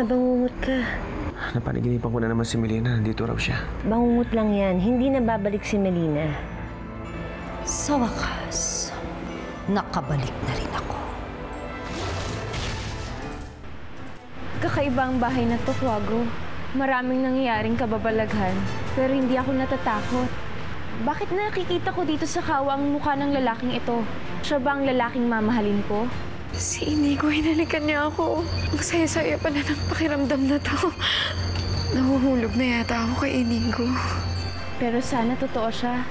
na, bangungot ka. Napanaginipan ko na naman si Melina. Nandito raw siya. Bangungot lang yan. Hindi na babalik si Melina. Sa wakas, nakabalik na rin ako. Kakaiba ang bahay na to, Kwago. Maraming nangyayaring kababalaghan, pero hindi ako natatakot. Bakit nakikita ko dito sa kawa ang mukha ng lalaking ito? Siya ba ang lalaking mamahalin ko? Si Inigo, hinalikan niya ako. Ang saya-saya pala ng pakiramdam na to. Nahuhulog na yata ako kay Inigo. Pero sana totoo siya.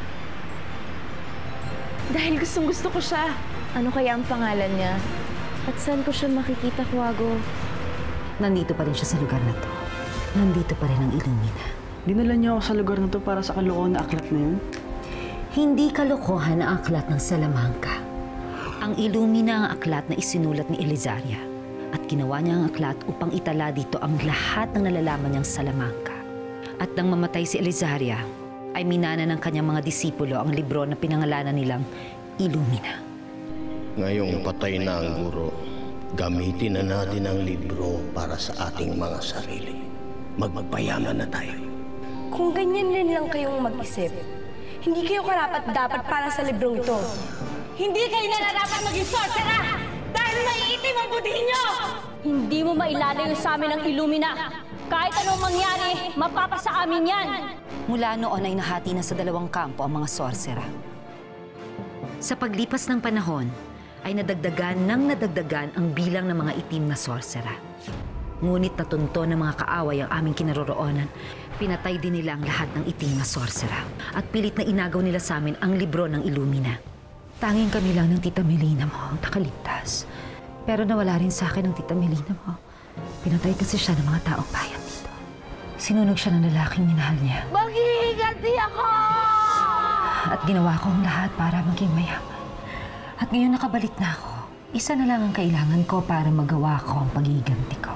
Dahil gustong-gusto ko siya. Ano kaya ang pangalan niya? At saan ko siya makikita, Kwago? Nandito pa rin siya sa lugar na to. Nandito pa rin ang Ilumina. Dinala niya ako sa lugar na to para sa kalokohan na aklat na yun? Hindi kalokohan ang aklat ng Salamanca. Ang Ilumina ang aklat na isinulat ni Elizaria. At ginawa niya ang aklat upang itala dito ang lahat ng nalalaman niyang Salamanca. At nang mamatay si Elizaria, ay minana ng kanyang mga disipulo ang libro na pinangalanan nilang Ilumina. Ngayong patay na ang guro, gamitin na natin ang libro para sa ating mga sarili. Magpayaman na tayo. Kung ganyan rin lang kayong mag-isip, hindi kayo karapat-dapat para sa librong ito. Hindi kayo nararapat maging sorcerer dahil maiitim ang budhi niyo! Hindi mo mailalayo sa amin ang Ilumina. Kahit anong mangyari, mapapasa amin yan! Mula noon ay nahati na sa dalawang kampo ang mga sorcerer. Sa paglipas ng panahon, ay nadagdagan ang bilang ng mga itim na sorcerer. Ngunit natunto ng mga kaaway ang aming kinaroroonan. Pinatay din nila ang lahat ng itim na sorcerer. At pilit na inagaw nila sa amin ang libro ng Ilumina. Tanging kami lang ng Tita Melina mo ang nakaligtas. Pero nawala rin sa akin ang Tita Melina mo. Pinatay kasi siya ng mga taong bayan dito. Sinunog siya ng lalaking minahal niya. Maghihiganti ako! At ginawa ko ang lahat para maging mayaman. At ngayon nakabalik na ako. Isa na lang ang kailangan ko para magawa ko ang paghihiganti ko.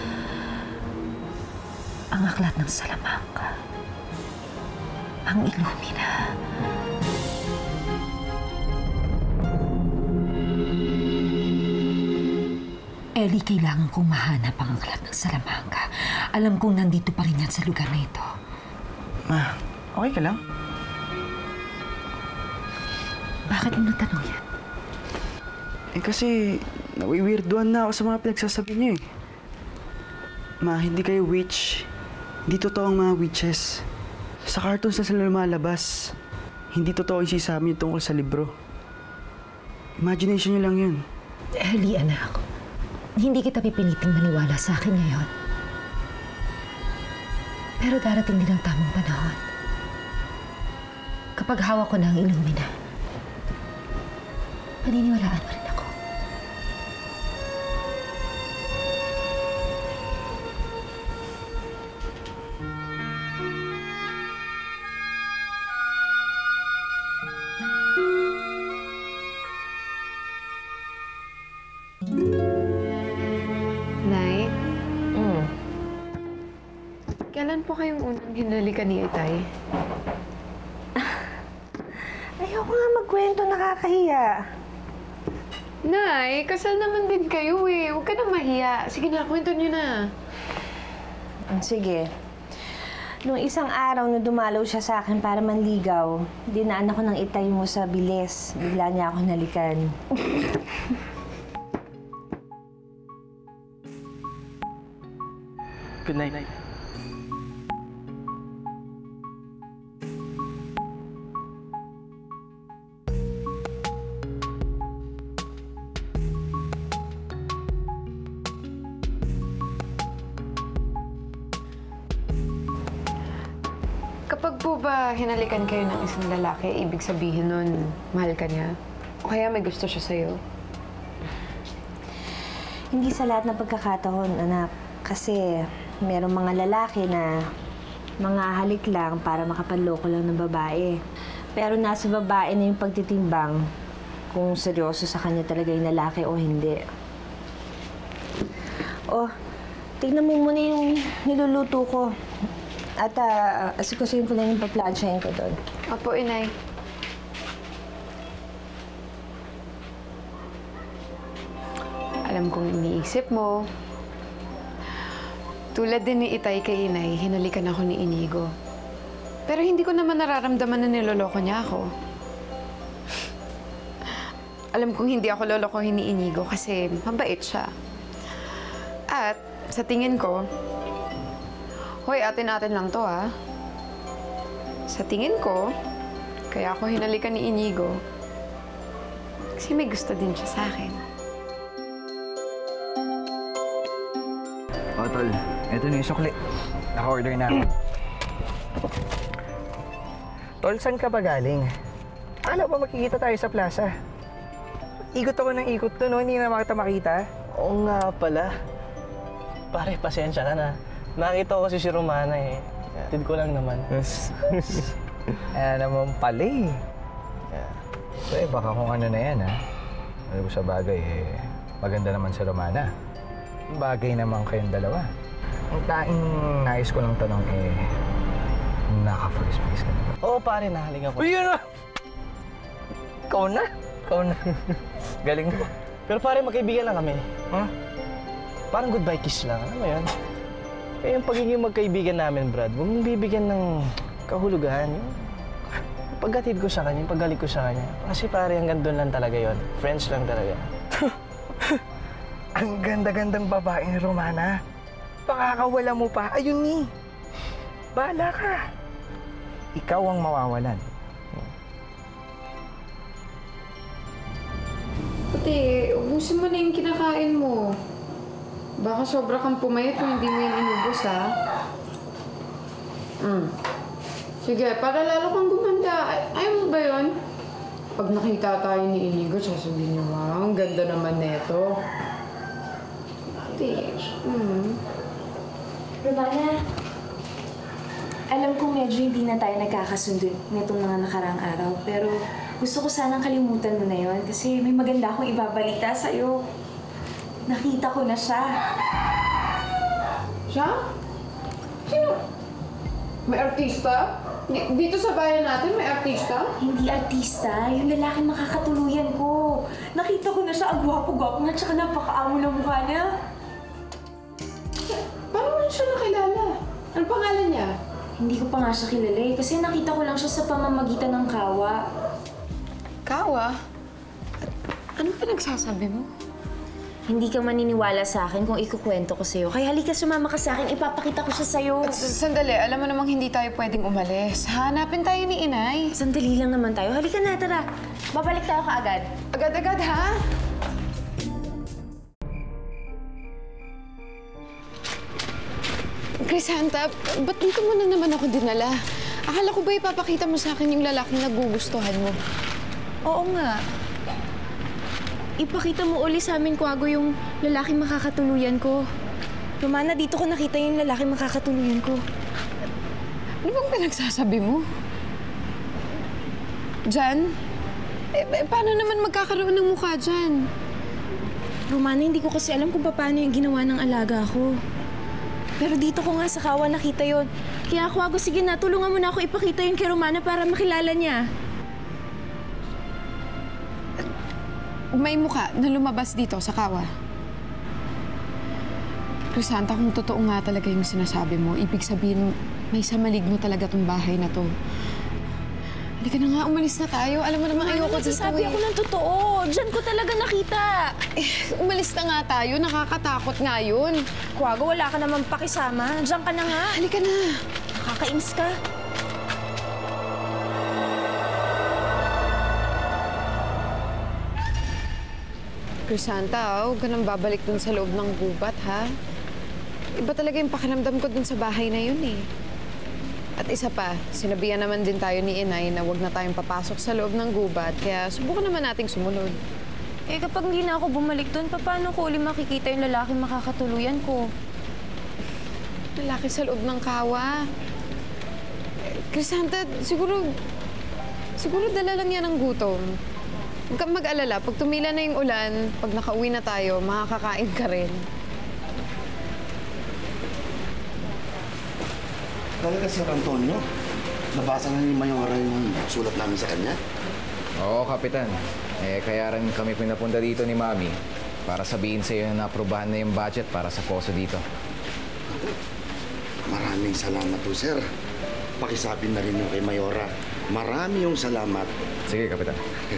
Ang aklat ng Salamanca. Ang Ilumina. Ellie, kailangan kong mahanap ang aklat ng Salamanca. Alam kong nandito pa rin yan sa lugar na ito. Ma, okay ka lang? Bakit mo natanong yan? Eh kasi, nawiwirduan na ako sa mga pinagsasabi niyo eh. Ma, hindi kayo witch. Hindi totoo ang mga witches. Sa cartoons na sila lumalabas. Hindi totoo yung sinasabi niyo tungkol sa libro. Imagination niyo lang yun. Ellie, anak. Hindi kita pipiliting maniwala sa akin ngayon. Pero darating din ang tamang panahon. Kapag hawak ko na ang Ilumina, paniniwalaan mo rin ako. Nay? Kailan po kayong unang hinalikan ni Itay? Ayoko nga magkwento, nakakahiya. Nay, kasal naman din kayo eh. Huwag ka na mahiya. Sige na, kwento niyo na. Sige. Noong isang araw na dumalaw siya sa akin para manligaw, dinaan ako ng Itay mo sa bilis. Bigla niya ako nalikan. Good night. Kapag po ba hinalikan kayo ng isang lalaki, ibig sabihin nun, mahal ka niya? O kaya may gusto siya sa'yo? Hindi sa lahat ng pagkakataon, anak. Kasi merong mga lalaki na mga halik lang para makapanloko lang ng babae. Pero nasa babae na yung pagtitimbang kung seryoso sa kanya talaga yung lalaki o hindi. Oh, tignan mo muna yung niluluto ko. At asikusin ko lang yung paplansyahin ko doon. Opo, Inay. Alam kong iniisip mo. Tulad din ni Itay kay Inay, hinalikan ako ni Inigo. Pero hindi ko naman nararamdaman na niloloko niya ako. Alam kong hindi ako lolokohin ni Inigo kasi mabait siya. At sa tingin ko, hoy, atin-atin lang to ha. Sa tingin ko, kaya ako hinalikan ni Inigo kasi may gusto din siya sa akin. O, tol. Ito na yung sukli. Naka-order na ako. Tol, saan ka ba galing? Ano ba makikita tayo sa plaza? Ikot ako ng ikot doon, no? Hindi na kita makita. Oo nga pala. Pare, pasensya ka na. Nakita ko kasi si Romana eh. Tid ko lang naman. Naman pala eh. So baka kung ano na yan, ha? Alam ko sa bagay, maganda naman si Romana. Bagay naman kayong dalawa. Ang taing nais ko lang tanong naka-first place ka na ba? Oo pare, nahaling ako. Uy, yun na! Ikaw na? Ikaw na. Galing mo. Pero pare, magkaibigan lang kami. Huh? Parang goodbye kiss lang. Ano mo yun? Eh, yung pagiging magkaibigan namin, Brad, huwag mong bibigyan ng kahulugan. Yung paghatid ko sa kanya, yung paggaling ko sa kanya. Kasi pare, hanggang doon lang talaga yon. Friends lang talaga. Ang ganda-gandang babae ni Romana. Pakakawala mo pa. Ayun ni. Bahala ka. Ikaw ang mawawalan. Pati, ubusin mo na yung kinakain mo. Baka sobra kang pumayat kung hindi mo yan inubos, ha? Sige, para lalo kang gumanda. Ayaw mo ba yun? Pag nakita tayo ni Inigo, sasabihin niyo, wow, ang ganda naman neto. Pati, Romana, alam kong medyo hindi na tayo nagkakasundo nitong mga nakaraang araw, pero gusto ko sanang kalimutan mo na yon kasi may maganda akong ibabalita sa'yo. Nakita ko na siya. Siya? Sino? May artista? Dito sa bayan natin may artista? Hindi artista, yung lalaking makakatuluyan ko. Nakita ko na siya, ang gwapo-gwapo nga, tsaka napakaamo ng mukha niya. Paano mo siya nakilala? Ano pangalan niya? Hindi ko pa nga siya kilala eh, kasi nakita ko lang siya sa pamamagitan ng kawa. Kawa? Ano pinagsasabi mo? Hindi ka maniniwala sa akin kung ikukwento ko sa'yo. Kaya halika, sumama ka sa akin, ipapakita ko siya sa'yo. Sandali, alam mo namang hindi tayo pwedeng umalis. Hanapin tayo ni Inay. Sandali lang naman tayo. Halika na, tara. Babalik tayo kaagad. Agad-agad, ha? Crisanta, ba't dito mo na naman ako dinala? Akala ko ba ipapakita mo sa akin yung lalaking nagugustuhan mo? Oo nga. Ipakita mo uli sa amin, Kwago, yung lalaking makakatuluyan ko. Romana, dito ko nakita yung lalaking makakatuluyan ko. Ano bang pinagsasabi mo? Jan? Paano naman magkakaroon ng mukha dyan? Romana, hindi ko kasi alam kung paano yung ginawa ng alaga ko. Pero dito ko nga sa kawa nakita yon. Kaya, Kwago, sige na, tulungan mo na ako ipakita yun kay Romana para makilala niya. May mukha na lumabas dito sa kawa. Crisanta, kung totoo nga talaga yung sinasabi mo, ibig sabihin, may samaligno talaga tong bahay na to. Halika na nga, umalis na tayo. Alam mo naman, ayoko dito. Sabi ako ng totoo. Diyan ko talaga nakita. Umalis na nga tayo. Nakakatakot nga yun. Kwago, wala ka naman pakisama. Diyan ka na nga. Halika na. Nakakainis ka. Crisanta, huwag ka nang babalik dun sa loob ng gubat, ha? Iba talaga yung pakiramdam ko dun sa bahay na yun, eh. At isa pa, sinabihan naman din tayo ni Inay na huwag na tayong papasok sa loob ng gubat, kaya subukan naman nating sumunod. Eh, kapag hindi na ako bumalik doon, paano ko uli makikita yung lalaking makakatuluyan ko? Lalaki sa loob ng kawa. Crisanta, siguro dala lang yan ng gutom. Huwag kang mag-alala. Pag tumila na yung ulan, pag nakauwi na tayo, makakakain ka rin. Talaga si Antonio, nabasa na ni Mayora yung sulat namin sa kanya? Oo, Kapitan. Kaya rin kami pinapunta dito ni Mami para sabihin sa'yo na naaprubahan na yung budget para sa poso dito. Maraming salamat po, sir. Pakisabi na rin yung kay Mayora. Marami yung salamat. Sige, Kapitan.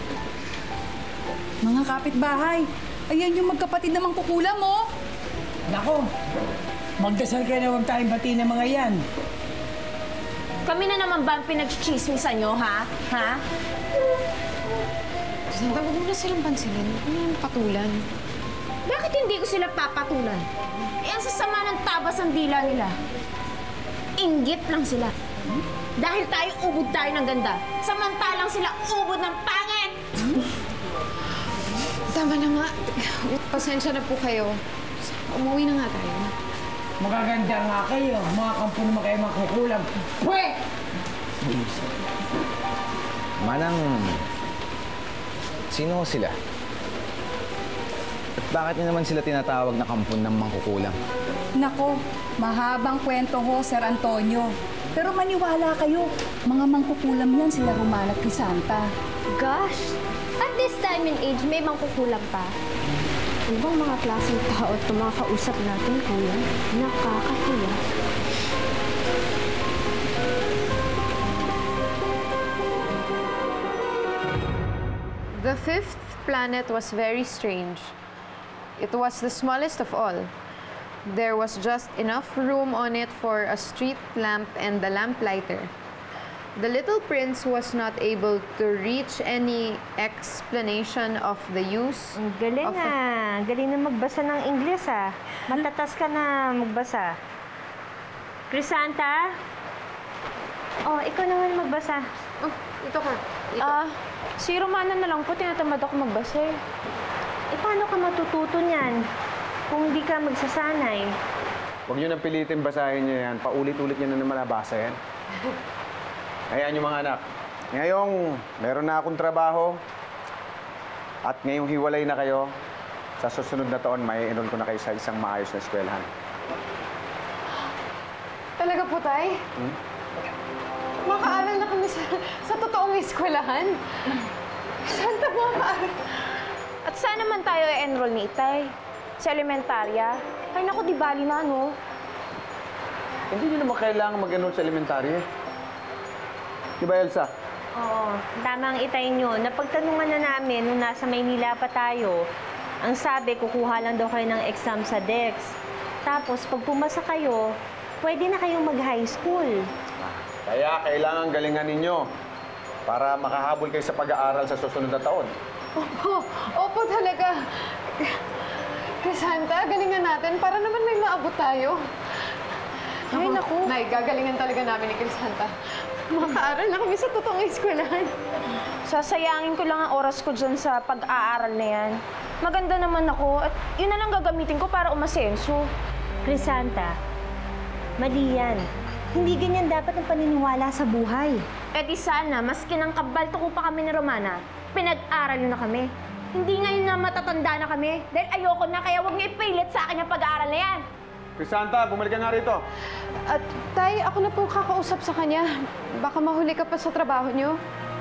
Mga kapitbahay, ayan yung magkapatid na mangkukulam, oh! Nako, magdasal kayo na huwag tayong bati ng mga yan. Kami na naman ba ang pinag-chismisan nyo, ha? Ha? Santa, huwag mo na silang pansinin. Ano yung patulan? Bakit hindi ko sila papatulan? Eh, ang sasama ng tabas ang dila nila. Inggit lang sila. Dahil tayo ubod tayo ng ganda, samantalang sila ubod ng pangit! Tama na nga. Pasensya na po kayo. Umuwi na nga tayo. Magaganda nga kayo. Mga kampo naman kayo makukulam. Pwe! Manang, sino sila? At bakit niyo naman sila tinatawag na kampon ng mangkukulam? Nako, mahabang kwento ho, Sir Antonio. Pero maniwala kayo, mga mangkukulam yan sila Romana at Crisanta. Gosh! At this time and age, may mangkukulam pa. Ano bang mga klaseng tao at mga kausap natin, kuya? Nakakahiya. The fifth planet was very strange. It was the smallest of all. There was just enough room on it for a street lamp and the lamplighter. The little prince was not able to reach any explanation of the use Ang galing of Galing na magbasa ng Ingles, ah. Matatas ka na magbasa. Crisanta? Oh, ikaw naman magbasa. Oh, ito ka. Si Romana na lang po, tinatamad ako magbasa eh. Eh, paano ka matututo niyan kung hindi ka magsasanay? Huwag niyo nang pilitin basahin niyo yan. Paulit-ulit niyo na naman nabasa yan. Ayan yung mga anak. Ngayong meron na akong trabaho at ngayong hiwalay na kayo, sa susunod na taon, may enroll ko na kayo sa isang maayos na eskwelahan. Talaga po, Tay? Makaaral na kami sa totoong eskwelahan. Santa po, makaaral. At saan naman tayo i-enroll ni Itay? Sa elementarya? Ay naku, di bali na, no? Hindi niyo naman kailangan mag-enroll sa elementarya. Di ba, Elsa? Oo, tama ang itay nyo. Napagtanungan na namin nung nasa Maynila pa tayo. Ang sabi, kukuha lang daw kayo ng exam sa DEX. Tapos, pag pumasa kayo, pwede na kayong mag-high school. Kaya kailangan galingan ninyo para makahabol kayo sa pag-aaral sa susunod na taon. Opo talaga. Crisanta, galingan natin para naman may maabot tayo. Ay, naku. Nay, gagalingan talaga namin ni Crisanta. Makaaral na kami sa totoong eskwelahan. Sasayangin ko lang ang oras ko dyan sa pag-aaral na yan. Maganda naman ako at yun na lang gagamitin ko para umasenso. Crisanta, mali yan. Hindi ganyan dapat ang paniniwala sa buhay. Eh di sana, maski nang kabalto ko pa kami ni Romana, pinag-aral na kami. Hindi ngayon na matatanda na kami dahil ayoko na, kaya huwag niyo ipilit sa akin yung pag-aaral na yan. Crisanta, bumalik ka nga rito. At Tay, ako na po kakausap sa kanya. Baka mahuli ka pa sa trabaho niyo.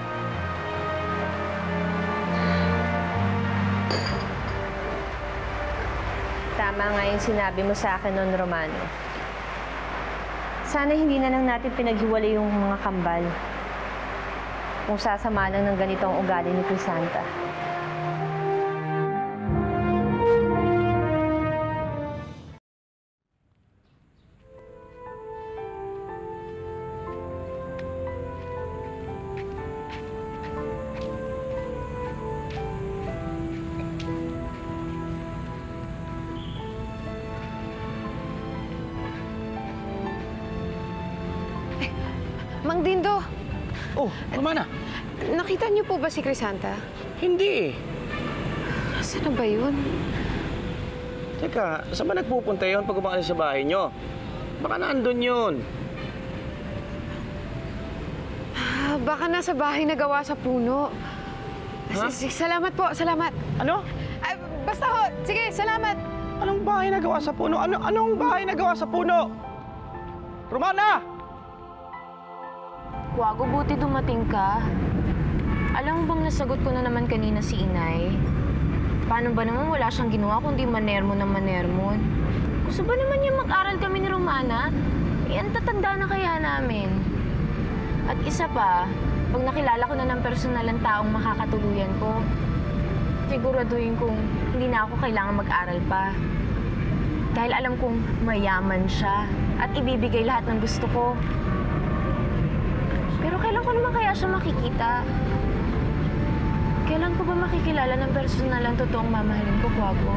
Tama nga yung sinabi mo sa akin noon, Romano. Sana hindi na lang natin pinaghiwalay yung mga kambal. Kung sasama lang ng ganito ang ugali ni Crisanta. Mang Dindo! Oh, Romana! Nakita niyo po ba si Crisanta? Hindi eh. Saan na ba yun? Teka, saan ba nagpupunta yun pag umalis sa bahay niyo? Baka naandun yun. Baka nasa bahay na gawa sa puno. Ha? Salamat po, salamat. Ano? Basta ho, sige, salamat. Anong bahay na gawa sa puno? Anong bahay na gawa sa puno? Romana! Wago, buti dumating ka. Alam mo bang nasagot ko na naman kanina si Inay? Paano ba naman wala siyang ginawa kundi manermon ng manermon? Gusto ba naman niya mag-aral kami ni Romana? Eh, ang tatanda na kaya namin. At isa pa, pag nakilala ko na ng personal ang taong makakatuluyan ko, siguraduhin kong hindi na ako kailangan mag-aral pa. Dahil alam kong mayaman siya at ibibigay lahat ng gusto ko. Pero kailan ko naman kaya siya makikita? Kailan ko ba makikilala ng personal ang totoong mamahalin ko, Kwago?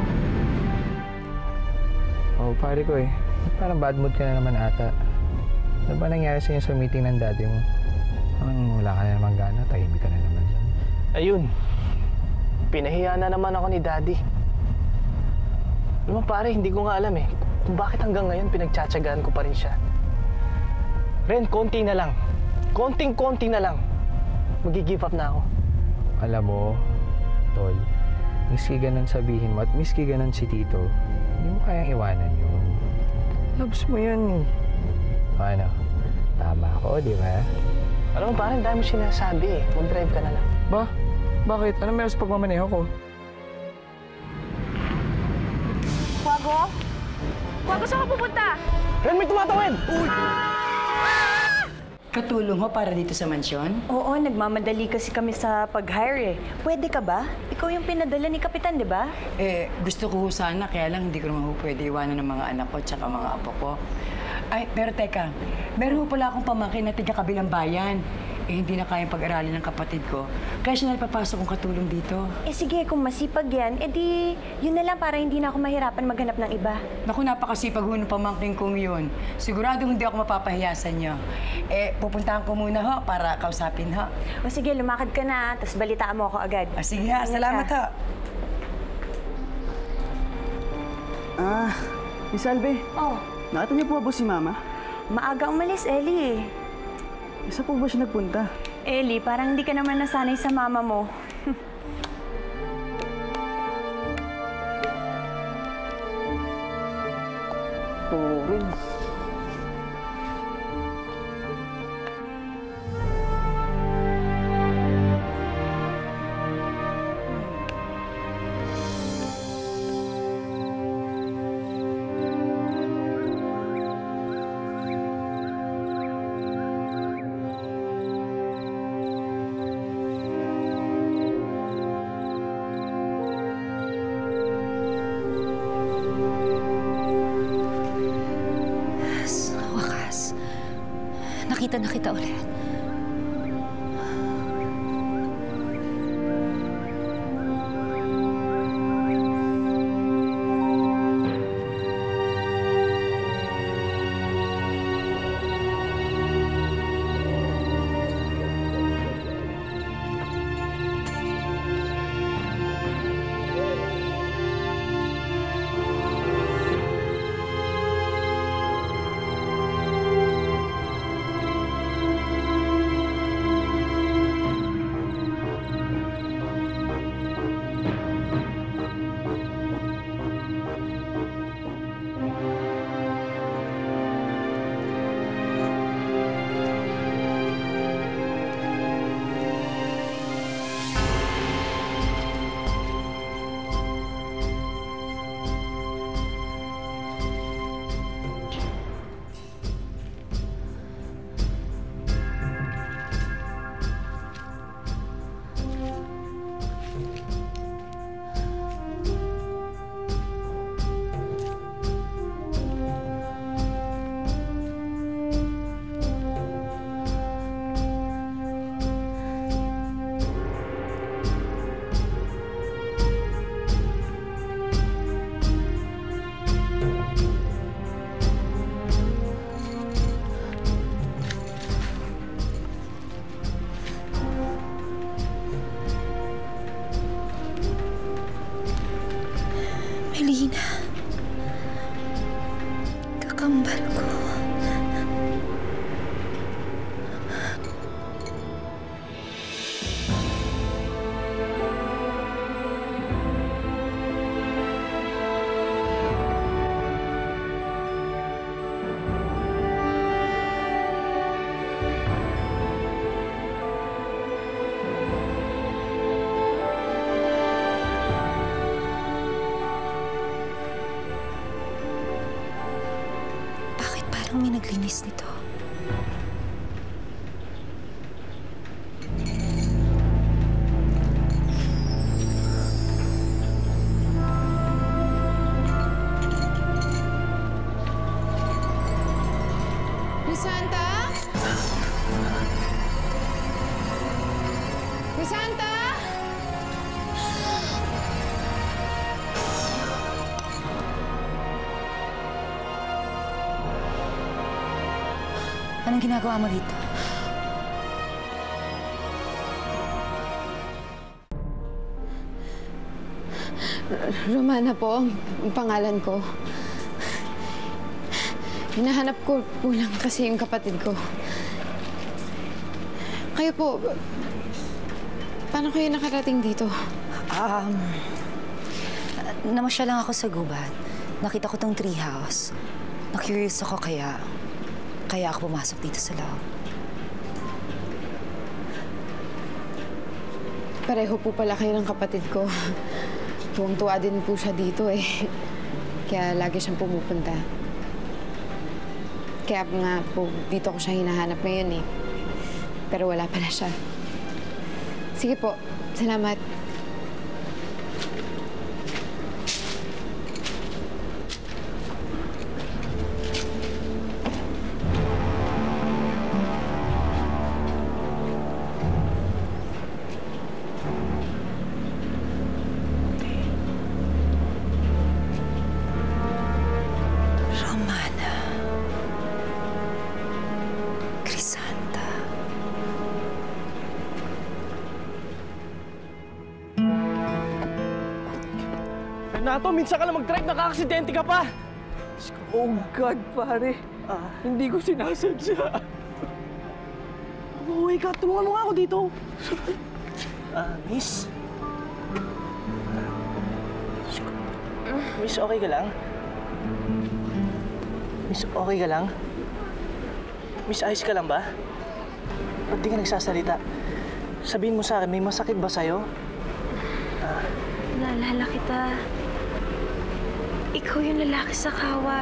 Oh, pare ko eh. Parang bad mood ka na naman ata. Ano ba nangyari sa'yo sa meeting ng daddy mo? Parang wala ka na naman gana, tahimik ka na naman dyan. Ayun. Pinahiya na naman ako ni daddy. Alam mo pare, hindi ko nga alam eh kung bakit hanggang ngayon pinagtsatsagaan ko pa rin siya. Ren, konti na lang. Konting-konti na lang. Mag-give up na ako. Alam mo, Tol, miski ganun sabihin mo at miski ganun si Tito, hindi mo kayang iwanan yun. Loves mo yun eh. Ano? Tama ako, di ba? Alam mo parang dahil mo sinasabi eh. Mag-drive ka na lang. Ba? Bakit? Ano meron sa pagmamaneho ko? Kwago? Kwago, saan ka pupunta? Ren, may tumatawid! Uy! Katulong ho para dito sa mansyon? Oo, nagmamadali kasi kami sa pag-hire eh. Pwede ka ba? Ikaw yung pinadala ni Kapitan, di ba? Gusto ko sana, kaya lang hindi ko naman pwede iwanan ng mga anak ko at saka mga apo ko. Ay, pero teka, meron pala akong pamangkin na tiga-kabilang bayan. Hindi na kayang pag-aralin ng kapatid ko. Kaya siya napapasok kong katulong dito. Sige, kung masipag yan, edi yun na lang para hindi na ako mahirapan maghanap ng iba. Naku, napakasipag ho ng pamangkin kong yun. Sigurado hindi ako mapapahiya sa inyo. Pupuntahan ko muna ho para kausapin ho. O sige, lumakad ka na, tapos balitaan mo ako agad. Sige ha, salamat ho. Miss Albe. Oh. Nakita niyo po ba si Mama? Maaga umalis, Ellie. Isa po ba siya nagpunta? Ellie, parang hindi ka naman nasanay sa mama mo. Turing. Nakita na kita ulit. naglinis nito? Crisanta? Crisanta? Anong ginagawa mo dito? Romana po, ang pangalan ko. Hinahanap ko po lang kasi yung kapatid ko. Kayo po, paano kayo nakarating dito? Namasyal lang ako sa gubat. Nakita ko tong treehouse. Na-curious ako kaya ako pumasok dito sa loob. Pareho po pala kayo ng kapatid ko. Tuwang-tuwa din po siya dito eh. Kaya lagi siyang pumupunta. Kaya nga po dito ko siya hinahanap ngayon eh. Pero wala pala siya. Sige po, salamat. Renato, minsan ka lang mag-drive, nakaka-aksidente ka pa! Oh God, pare. Hindi ko sinasadya. Mabuhay ka, tulungan mo nga ako dito. Miss? Miss, okay ka lang? Miss, okay ka lang? Miss, ayos ka lang ba? Ba't di ka nagsasalita? Sabihin mo sa akin, may masakit ba sa'yo? Naalala kita. Ikaw yung lalaki sa kawa.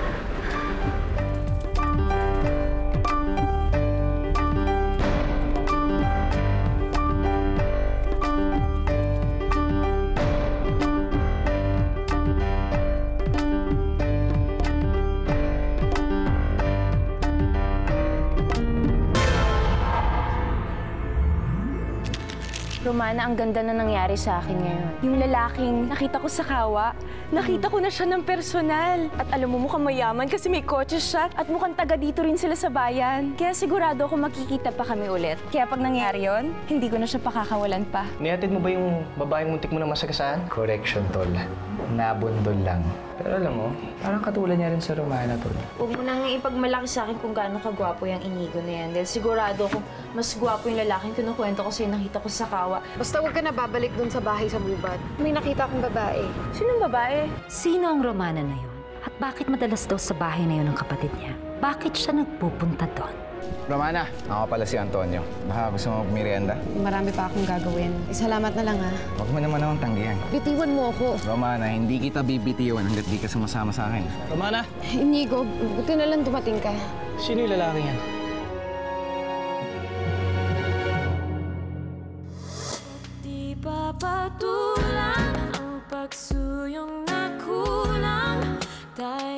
Romana, ang ganda na nangyari sa akin ngayon. Yung lalaking nakita ko sa kawa, nakita ko na siya ng personal. At alam mo, mukhang mayaman kasi may kotse siya at mukhang taga dito rin sila sa bayan. Kaya sigurado ako makikita pa kami ulit. Kaya pag nangyari yon, hindi ko na siya pakakawalan pa. Nihatid mo ba yung babaeng muntik mo na masagasaan? Correction, Tol. Nabundol lang. Pero alam mo, parang katulad niya rin sa Romana, Tol. Huwag mo nang ipagmalaki sa akin kung gaano kagwapo yung Inigo na yan. Dahil sigurado kung mas gwapo yung lalaking kinukwento ko sa'yo nakita ko sa kawa. Basta huwag ka na babalik dun sa bahay sa gubat. May nakita akong babae. Sinong babae? Sino ang Romana na yun? At bakit madalas daw sa bahay na yun ng kapatid niya? Bakit siya nagpupunta doon? Romana, ako pala si Antonio. Baka gusto mo merienda? Marami pa akong gagawin. Salamat na lang ha. Huwag mo naman akong tanggihan. Bitiwan mo ako. Romana, hindi kita bibitiwan hanggat di ka sumasama sa akin. Romana! Inigo, buti na lang dumating ka. Sino yung lalaki yan? Di papatulang ang pagsuyong nakulang dahil